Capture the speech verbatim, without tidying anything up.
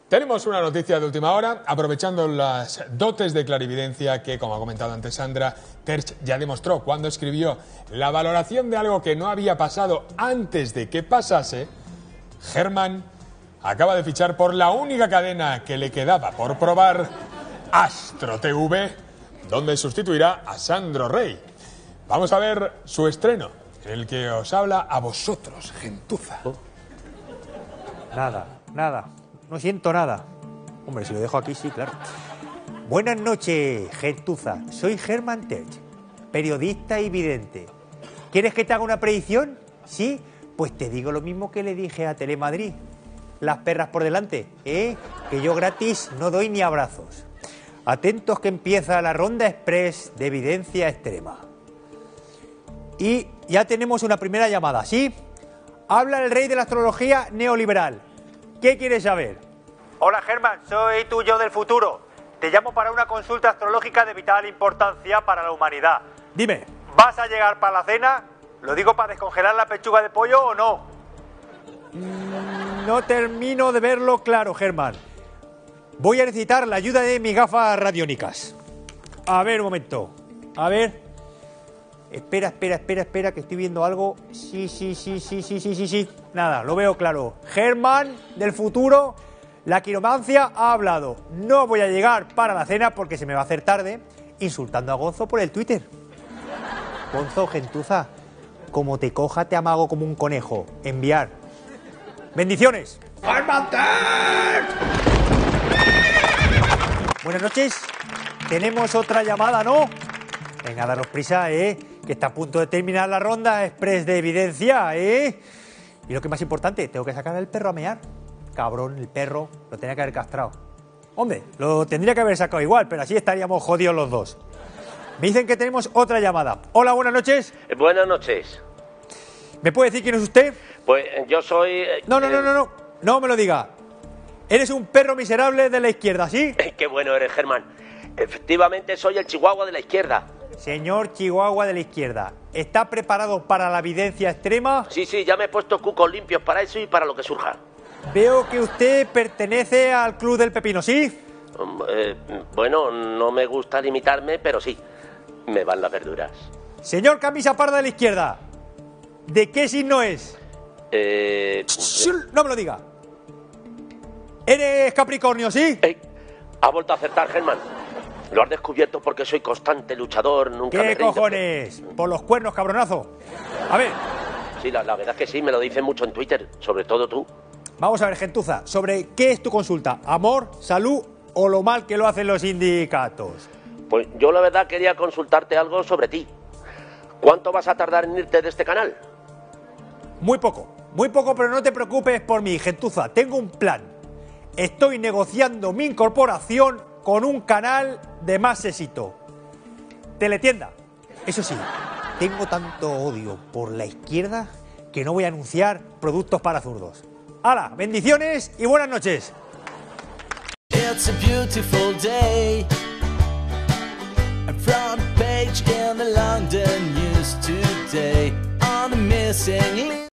Tenemos una noticia de última hora, aprovechando las dotes de clarividencia que, como ha comentado antes Sandra, Terch ya demostró cuando escribió la valoración de algo que no había pasado antes de que pasase. Germán acaba de fichar por la única cadena que le quedaba por probar, Astro T V, donde sustituirá a Sandro Rey. Vamos a ver su estreno, el que os habla a vosotros, gentuza. Nada, nada. No siento nada. Hombre, si lo dejo aquí, sí, claro. Buenas noches, gentuza. Soy Germán Terch, periodista y vidente. ¿Quieres que te haga una predicción? ¿Sí? Pues te digo lo mismo que le dije a Telemadrid. Las perras por delante, ¿eh? Que yo gratis no doy ni abrazos. Atentos que empieza la ronda express de evidencia extrema. Y ya tenemos una primera llamada, ¿sí? Habla el rey de la astrología neoliberal. ¿Qué quieres saber? Hola Germán, soy tu yo del futuro. Te llamo para una consulta astrológica de vital importancia para la humanidad. Dime, ¿vas a llegar para la cena? ¿Lo digo para descongelar la pechuga de pollo o no? Mm, no termino de verlo claro, Germán. Voy a necesitar la ayuda de mis gafas radiónicas. A ver, un momento. A ver. Espera, espera, espera, espera, que estoy viendo algo. Sí, sí, sí, sí, sí, sí, sí, sí. Nada, lo veo claro. Germán, del futuro, la quiromancia ha hablado. No voy a llegar para la cena porque se me va a hacer tarde, insultando a Gonzo por el Twitter. Gonzo, gentuza, como te coja te amago como un conejo. Enviar. Bendiciones. Buenas noches. Tenemos otra llamada, ¿no? Venga, daros prisa, ¿eh? Que está a punto de terminar la ronda express de evidencia, ¿eh? Y lo que es más importante, tengo que sacar al perro a mear. Cabrón, el perro lo tenía que haber castrado. Hombre, lo tendría que haber sacado igual, pero así estaríamos jodidos los dos. Me dicen que tenemos otra llamada. Hola, buenas noches. Eh, buenas noches. ¿Me puede decir quién es usted? Pues yo soy... Eh, no, no, no, no, no. No me lo diga. Eres un perro miserable de la izquierda, ¿sí? Eh, qué bueno eres, Germán. Efectivamente soy el chihuahua de la izquierda. Señor Chihuahua de la izquierda, ¿está preparado para la evidencia extrema? Sí, sí, ya me he puesto cucos limpios para eso y para lo que surja. Veo que usted pertenece al Club del Pepino, ¿sí? Eh, bueno, no me gusta limitarme, pero sí, me van las verduras. Señor camisa parda de la izquierda, ¿de qué signo es? Eh... No me lo diga. ¿Eres Capricornio, sí? Ey, ha vuelto a acertar, Germán. Lo has descubierto porque soy constante luchador, nunca me ¿Qué rindo. cojones? Por los cuernos, cabronazo. A ver. Sí, la, la verdad es que sí, me lo dicen mucho en Twitter, sobre todo tú. Vamos a ver, gentuza, ¿sobre qué es tu consulta? ¿Amor, salud o lo mal que lo hacen los sindicatos? Pues yo la verdad quería consultarte algo sobre ti. ¿Cuánto vas a tardar en irte de este canal? Muy poco, muy poco, pero no te preocupes por mí, gentuza. Tengo un plan. Estoy negociando mi incorporación con un canal de más éxito. Teletienda. Eso sí, tengo tanto odio por la izquierda que no voy a anunciar productos para zurdos. ¡Hala! Bendiciones y buenas noches. It's a beautiful day. A front page in the London news today on the missing link.